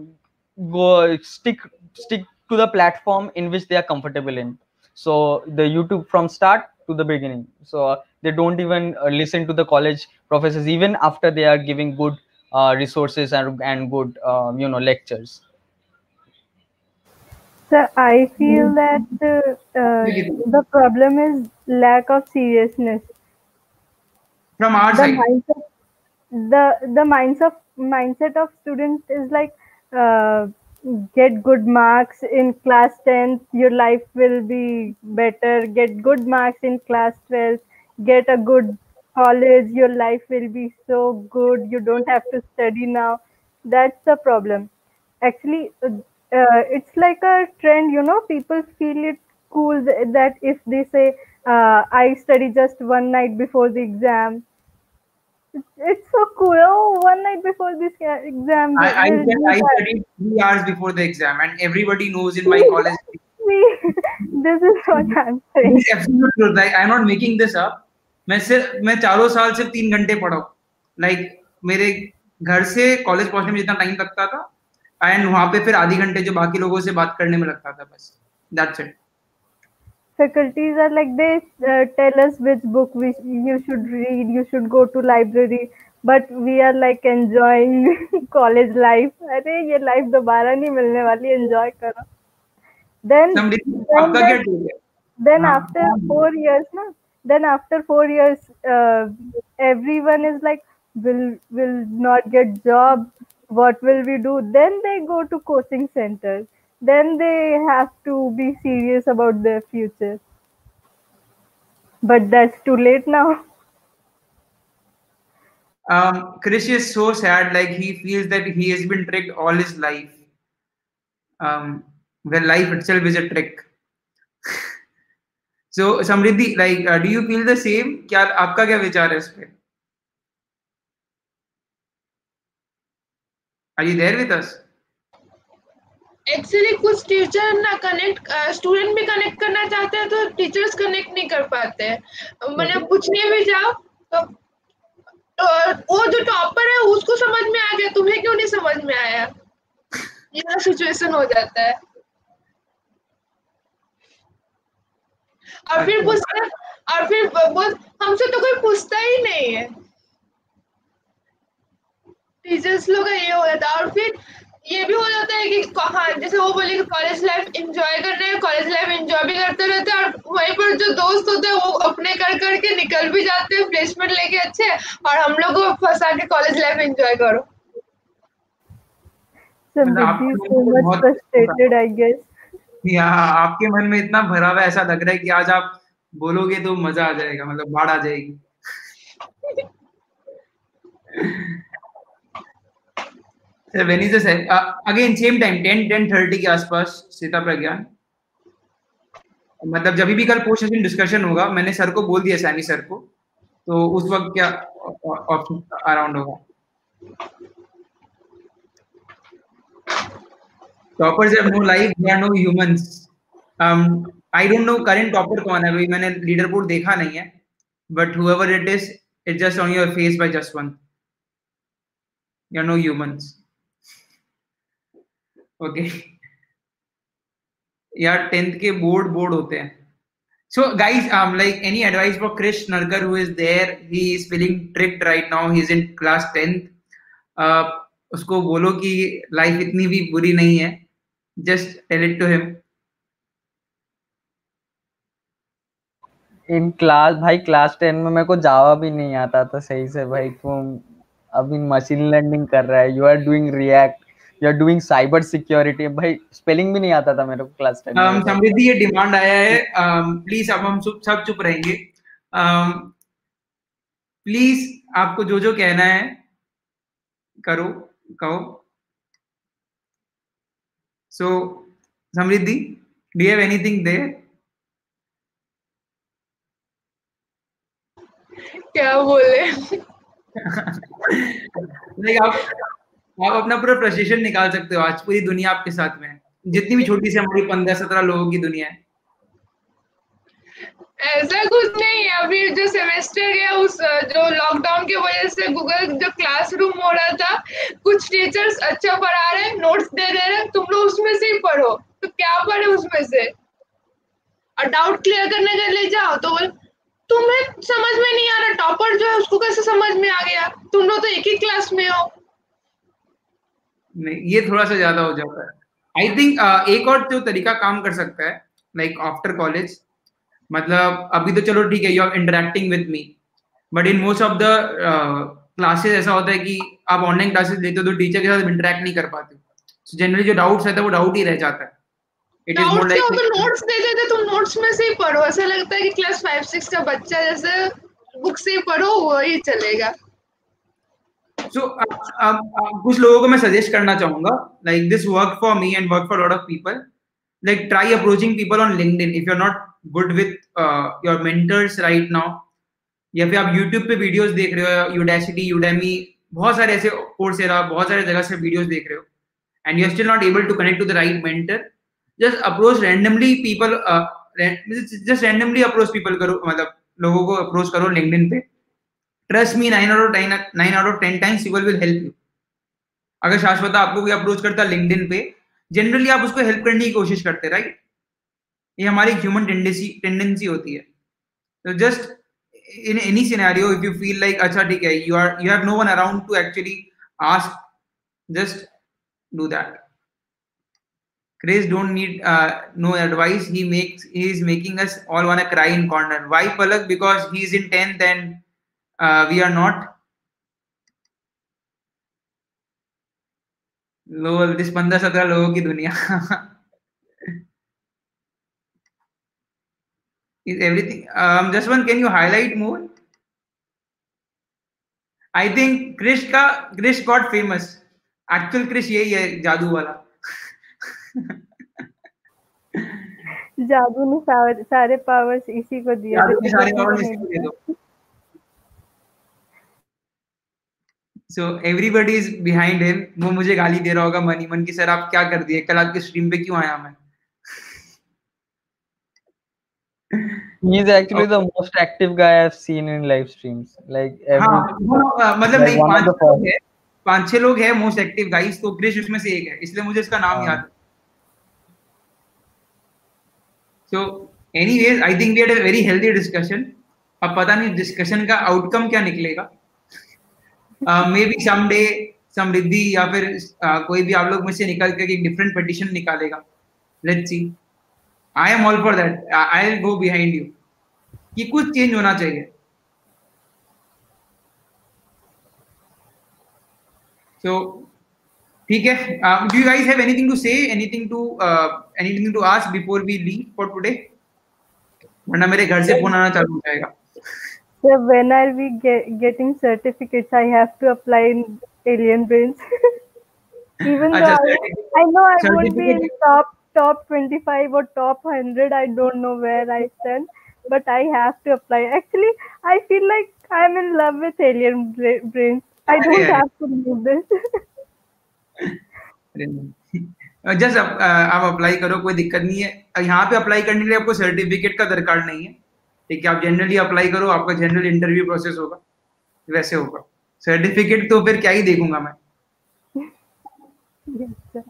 go stick stick to the platform in which they are comfortable in. So the YouTube from start to the beginning. So uh, they don't even uh, listen to the college professors even after they are giving good uh, resources and, and good uh, you know lectures. So I feel that uh, uh, the problem is lack of seriousness. From our The side. mindset, the the mindset mindset of students is like uh, get good marks in class tenth, your life will be better. Get good marks in class twelve, get a good college, your life will be so good. You don't have to study now. That's the problem. Actually, uh, uh, it's like a trend. You know, people feel it cool th- that if they say, uh, "I study just one night before the exam," it's so cool. Oh, one night before this ca- exam, I, we- I we'll said do I that. studied three hours before the exam, and everybody knows in my See, college. see, this is what I'm This saying. is absolute truth. Like I'm not making this up. मैं सिर्फ मैं चारों साल सिर्फ तीन घंटे पढ़ा हूँ. Like मेरे घर से कॉलेज पहुंचने में जितना टाइम लगता था, एंड वहां पे फिर आधी घंटे जो बाकी लोगों से बात करने में लगता था बस. That's it. Faculties are like they uh, tell us which book we you should read. You should go to library, but we are like enjoying college life. अरे ये life दोबारा नहीं मिलने वाली. Enjoy करो. Then, Somebody, then आपका क्या that ठीक है? then हाँ. after four years na, then after four years uh, everyone is like will will not get job, what will we do? Then they go to coaching centers, then they have to be serious about their future, but that's too late now. Um, Krish is so sad, like he feels that he has been tricked all his life. Um, well, life itself is a trick. So, Samriddhi, like, uh, do you feel the same? क्या आपका क्या विचार है इस पे? Are you there with us? Actually कुछ teacher ना connect student भी कनेक्ट करना चाहते हैं तो टीचर्स कनेक्ट नहीं कर पाते हैं। मैंने पूछने भी जाओ तो अ, वो जो टॉपर है उसको समझ में आ गया, तुम्हें क्यों नहीं समझ में आया? ये सिचुएशन हो जाता है। और फिर पूछते और फिर बोल हमसे तो कोई पूछता ही नहीं है। टीचर्स लोग का ये हो जाता है। और फिर ये भी हो जाता है कि हाँ, जैसे वो बोले कि कॉलेज लाइफ एंजॉय करना है, कॉलेज लाइफ एंजॉय भी करते रहते हैं और वहीं पर जो दोस्त होते हैं वो अपने कर करके निकल भी जाते हैं प्लेसमेंट लेके अच्छे, और हम लोग को फंसा के कॉलेज लाइफ एंजॉय करो। Samriddhi is so much frustrated, I guess. या आपके मन में इतना भरा हुआ ऐसा लग रहा है कि आज आप बोलोगे तो मजा आ जाएगा, मतलब बाढ़ आ जाएगी। So when is the uh, again same time ten ten thirty के आसपास सीता प्रज्ञान, मतलब जब भी कल पोस्ट सेशन डिस्कशन होगा, मैंने सर को बोल दिया, सैमी सर को, तो उस वक्त क्या ऑप्शन अराउंड होगा? Toppers have no life, they are no humans. I don't know current topper कौन है, भाई मैंने लीडर बोर्ड देखा नहीं है, but however it is, it's just on your face by just one, you are no humans. Okay यार, tenth के board board होते हैं। So guys, um, like any advice for Krish Narkar who is there, he is feeling tricked right now, he is in class tenth. Uh, उसको बोलो कि life इतनी भी बुरी नहीं है, just tell it to him. In class भाई class ten में मेरे को जावा भी नहीं आता था सही से भाई, तुम अभी मशीन लर्निंग कर रहा है, you are doing React, you are doing cyber security, भाई स्पेलिंग भी नहीं आता था मेरे को क्लास टेन में। समृद्धि ये डिमांड आया है, प्लीज अब हम सब चुप रहेंगे, प्लीज आपको जो जो कहना है करो, कहो। So Samriddhi, do you have anything there? क्या बोले? नहीं, आप आप अपना पूरा फ्रस्ट्रेशन निकाल सकते हो, आज पूरी दुनिया आपके साथ में है, जितनी भी छोटी सी हमारी पंद्रह सत्रह लोगों की दुनिया है। ऐसा कुछ नहीं है, अभी जो सेमेस्टर गया उस जो लॉकडाउन की वजह से गूगल जो क्लासरूम हो रहा था, कुछ टीचर्स अच्छा पढ़ा रहे हैं, नोट्स दे दे रहे हैं, तुम लोग उसमें से ही पढ़ो, तो क्या पढ़े उसमें से? और डाउट क्लियर करने के लिए जाओ तो बोल तुम्हें समझ में नहीं आ रहा, टॉपर जो है उसको कैसे समझ में आ गया, तुम लोग तो एक ही क्लास में हो। नहीं, ये थोड़ा सा ज्यादा हो जाता है। आई थिंक uh, एक और जो तरीका काम कर सकता है, लाइक आफ्टर कॉलेज, मतलब अभी तो चलो ठीक है, you are interacting with me, but in most of the classes ऐसा होता है कि आप ऑनलाइन क्लासेस लेते हो तो टीचर के साथ इंटरेक्ट नहीं कर पाते, so जनरली जो डाउट्स रहता है वो डाउट ही रह जाता है। इट इज मोर लाइक तो नोट्स दे देते, तुम नोट्स में से ही पढ़ो, ऐसा लगता है कि क्लास फाइव सिक्स का बच्चा जैसे बुक से ही पढ़ो, वही चलेगा। सो so, uh, uh, uh, कुछ लोगों को मैं सजेस्ट करना चाहूंगा, like this work for me and work for lot of people, like try approaching people on LinkedIn if you're not good with uh, your mentors right now, या फिर आप YouTube पे वीडियोस देख रहे हो, Udacity, Udemy, बहुत सारे ऐसे Coursera, बहुत सारे जगह से वीडियोस देख रहे हो, and you're still not able to connect to the right mentor, just approach randomly people, uh, just randomly approach people करो, मतलब लोगों को approach करो LinkedIn पे, trust me, nine out of ten nine out of ten times people will help you। अगर शाश्वता आपको कोई approach करता है LinkedIn पे, जनरली आप उसको हेल्प करने की कोशिश करते, राइट? ये हमारी ह्यूमन टेंडेंसी टेंडेंसी होती है। तो just in any scenario if you feel like अच्छा ठीक है, you are you have no one around to actually ask, just do that. Chris don't need uh, no advice, he makes he is making us all wanna cry in corner. Why Palak? Because he is in tenth and uh, we are not. Lol, this पंद्रह सत्रह लोगों की दुनिया। Is everything? Um, just one. Can you highlight more? I think Krish का Krish got famous. Actual Krish यही है, जादू वाला. जादू ने सारे सारे पावर्स इसी को दिए थे, जादू के सारे किसी को पावर नहीं इसको दे दिया. दो. So everybody is behind him. वो मुझे गाली दे रहा होगा मनी मन की, सर आप क्या कर दिए, कल आपकी स्ट्रीम पे क्यों आया मैं. He is actually the most active guy I've seen in live streams. Like every, हाँ वो अ, मतलब like नहीं, one of पांच the छह लोग first. है, पांच छह लोग है मोस्ट एक्टिव गाइस, तो क्रिश उसमें से एक है, इसलिए मुझे इसका नाम हाँ. याद है. So anyways I think we had a very healthy discussion. अब पता नहीं डिस्कशन का आउटकम क्या निकलेगा. मे बी समडे समृद्धि या फिर uh, कोई भी आप लोग में से निकल कर एक डिफरेंट पिटिशन निकालेगा. Let's see. I am all for that. I will go behind you कि कुछ चेंज होना चाहिए. सो ठीक है. Do you guys have anything to say, anything to anything to ask before we leave for today, वरना मेरे घर से फोन आना चालू हो जाएगा. So when are we get, getting certificates? I have to apply in Alien Brains. Even though अच्छा, I, I know I won't be in certificate top top twenty-five or top one hundred. I don't know where I stand, but I have to apply. Actually, I feel like I'm in love with Alien Bra- Brains. I don't have to leave this. जस्ट आप apply करो, कोई दिक्कत नहीं है. यहाँ पे apply करने के लिए आपको सर्टिफिकेट का दरकार नहीं है. ठीक है, आप जनरली अप्लाई करो, आपका जनरल इंटरव्यू प्रोसेस होगा, वैसे होगा. सर्टिफिकेट तो फिर क्या ही देखूंगा मैं. Yes, sir.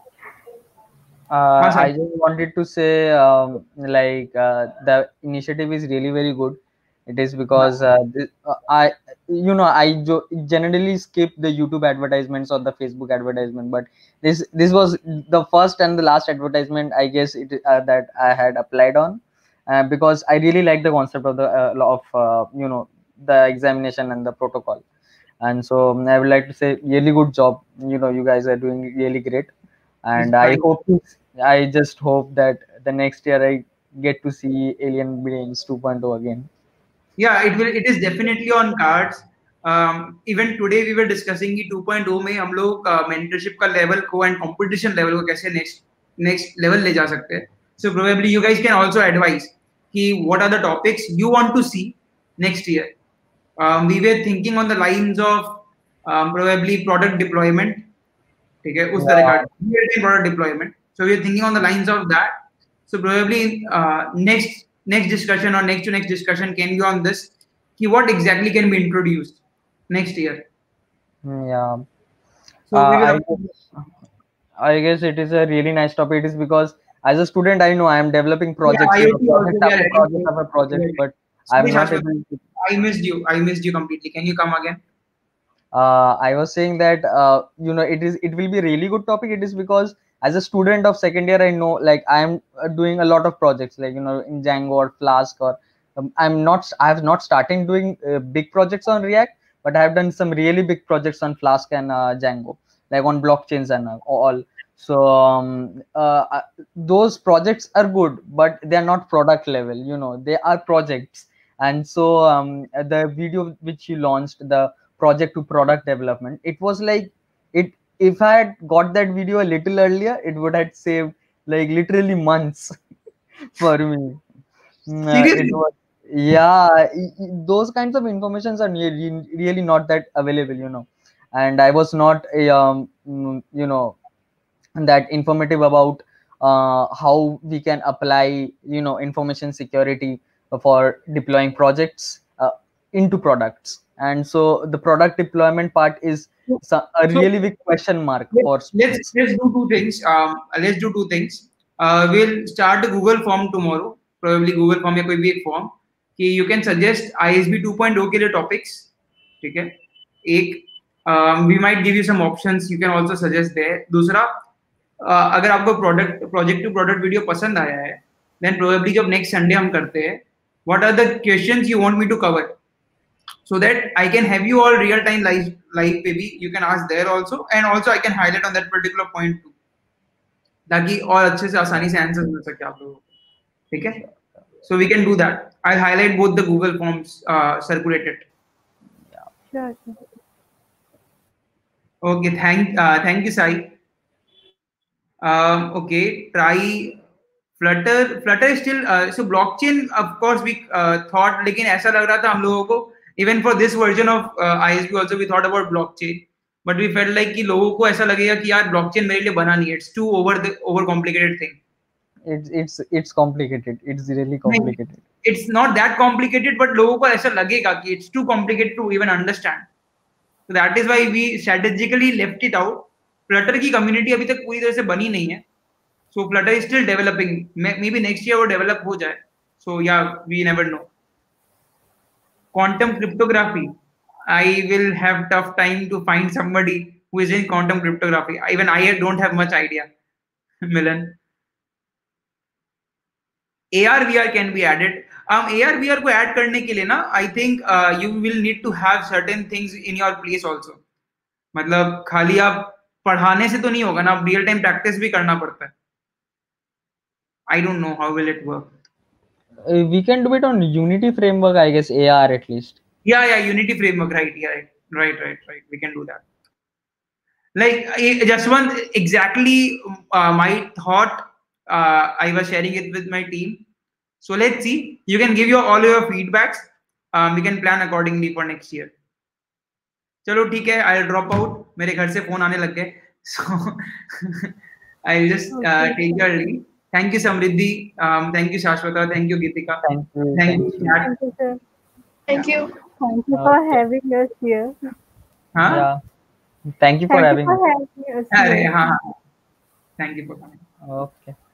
Uh, हाँ sir. I just wanted to say, um, like, uh, the initiative is really very good. It is because uh, this, uh, I, you know, I jo- generally skip the YouTube advertisements or the Facebook advertisement, but this this was the first and the last advertisement I guess it uh, that I had applied on, uh, because I really like the concept of the uh, of uh, you know the examination and the protocol, and so um, I would like to say really good job. You know, you guys are doing really great, and I Fine. hope to, I just hope that the next year I get to see Alien Brains two point oh again. Yeah, it will. It is definitely on cards. Um, even today we were discussing कि two point O में हम लोग mentorship का level को and competition level को कैसे next next level ले जा सकते हैं. So probably you guys can also advise कि what are the topics you want to see next year. Um, we were thinking on the lines of um, probably product deployment. ठीक है, उस तरह का product deployment. So we are thinking on the lines of that. So probably uh, next next discussion or next to next discussion can be on this. Ki what exactly can be introduced next year. Yeah. So uh, we will. I, I guess it is a really nice topic. It is because as a student, I know I am developing projects, Yeah, you know, I O T project also we after are project ready. after project, Yeah. but I'm Sorry, not Shashwat, able to. I missed you. I missed you completely. Can you come again? uh, I was saying that uh, you know it is it will be a really good topic. It is because as a student of second year, I know like I am uh, doing a lot of projects like you know in Django or Flask, or um, I'm not I have not started doing uh, big projects on React, but I have done some really big projects on Flask and uh, Django, like on blockchains and uh, all. So um, uh, uh, those projects are good, but they are not product level. You know, they are projects. And so um, the video which you launched, the project to product development, it was like it if I had got that video a little earlier, it would have saved like literally months for me. Mm, uh, it Seriously? was, yeah, i- i- those kinds of informations are really, really not that available, you know. And I was not a um, mm, you know that informative about uh, how we can apply you know information security for deploying projects uh, into products. And so the product deployment part is so- a So really big question mark let's for let's students. let's do two things. Um, let's do two things. Uh, we'll start a Google form tomorrow. Probably Google form या कोई भी एक form कि you can suggest I S B two point O के लिए topics. ठीक है. एक um, we might give you some options. You can also suggest there. दूसरा uh, अगर आपको product project two product video पसंद आया है, then probably जब next Sunday हम करते हैं, what are the questions you want me to cover? So that I can have you all real time live live baby. You can ask there also, and also I can highlight on that particular point too, ताकि और अच्छे से आसानी से answer मिल सके आप लोगों को. ठीक है? So we can do that. I'll highlight both the Google forms uh, circulated. Sure, sure. Okay, thank uh, thank you, Sai. Um, okay, try Flutter. Flutter is still uh, so blockchain. Of course, we uh, thought, लेकिन ऐसा लग रहा था हम लोगों को even for this version of uh, I S P also we thought about blockchain, but we felt like कि लोगों को ऐसा लगेगा कि यार blockchain मेरे लिए बना नहीं है. It's too over the over complicated thing. It's it's it's complicated. It's really complicated. It's not that complicated, but लोगों को ऐसा लगेगा कि it's too complicated to even understand. So that is why we strategically left it out. Flutter की community अभी तक पूरी तरह से बनी नहीं है. So Flutter is still developing. Maybe next year वो develop हो जाए. So yeah, we never know. Quantum cryptography. I will have tough time to find somebody who is in quantum cryptography. Even I don't have much idea. Milan. A R V R can be added. Um, A R V R को add करने के लिए ना, I think uh, you will need to have certain things in your place also. मतलब खाली आप पढ़ाने से तो नहीं होगा ना, आप real time practice भी करना पड़ता है. I don't know how will it work. Uh, we can do it on Unity framework, I guess. A R at least. Yeah, yeah, Unity framework, right? Yeah, right, right, right, right. We can do that. Like just one exactly uh, my thought. Uh, I was sharing it with my team. So let's see. You can give your all your feedbacks. Um, we can plan accordingly for next year. चलो ठीक है. I'll drop out. मेरे घर से phone आने लग गए. So I'll just uh, take your leave. Thank you, Samriddhi. Um, thank you, Shashwata. Thank you, Geetika. Thank you. Thank, Thank you, you. Chat. Thank you, sir. Thank you. Thank you for Okay. having us here. Huh? Yeah. Thank you for Thank having you me. for having us अरे here. हाँ हाँ. Thank you for coming. Okay.